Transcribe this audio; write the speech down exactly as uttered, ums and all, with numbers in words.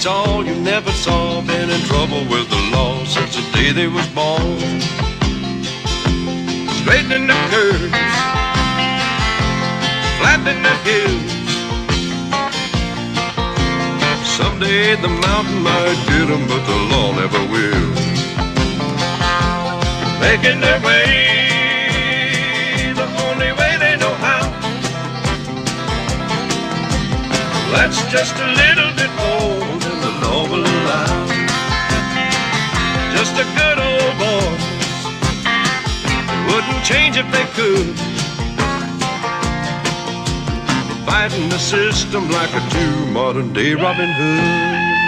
That's all you never saw. Been in trouble with the law since the day they was born. Straightening the curves, flattening the hills. Someday the mountain might get them, but the law never will. Making their way the only way they know how. That's just a little bit more than the law will allow. Just a good old boys, they wouldn't change if they could. Fighting the system like a true modern day Robin Hood.